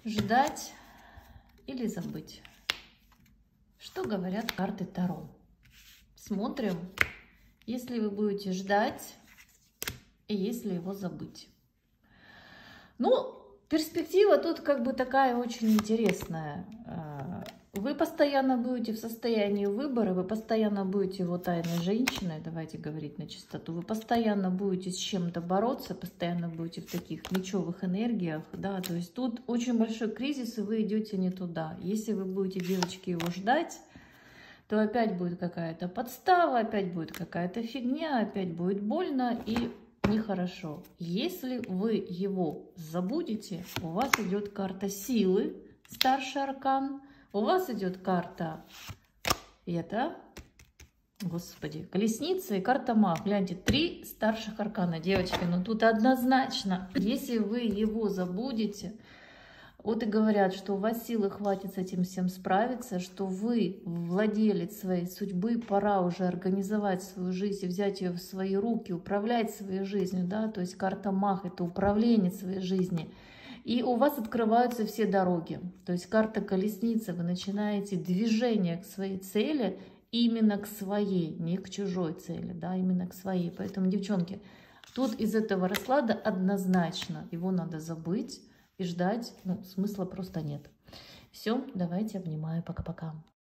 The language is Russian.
Ждать или забыть? Что говорят карты Таро? Смотрим, если вы будете ждать и если его забыть. Ну, перспектива тут как бы такая очень интересная. Вы постоянно будете в состоянии выбора, вы постоянно будете его тайной женщиной, давайте говорить на чистоту, вы постоянно будете с чем-то бороться, постоянно будете в таких мечевых энергиях, да, то есть тут очень большой кризис, и вы идете не туда. Если вы будете, девочки, его ждать, то опять будет какая-то подстава, опять будет какая-то фигня, опять будет больно и нехорошо. Если вы его забудете, у вас идет карта силы, старший аркан, у вас идет карта господи, колесница и карта маг. Гляньте, 3 старших аркана, девочки. Но тут однозначно, если вы его забудете, вот и говорят, что у вас силы хватит с этим всем справиться, что вы владелец своей судьбы, пора уже организовать свою жизнь, взять ее в свои руки, управлять своей жизнью, да, то есть карта маг — это управление своей жизнью. И у вас открываются все дороги. То есть карта колесницы, вы начинаете движение к своей цели, именно к своей, не к чужой цели, да, именно к своей. Поэтому, девчонки, тут из этого расклада однозначно его надо забыть и ждать, ну, смысла просто нет. Все, давайте, обнимаю, пока-пока.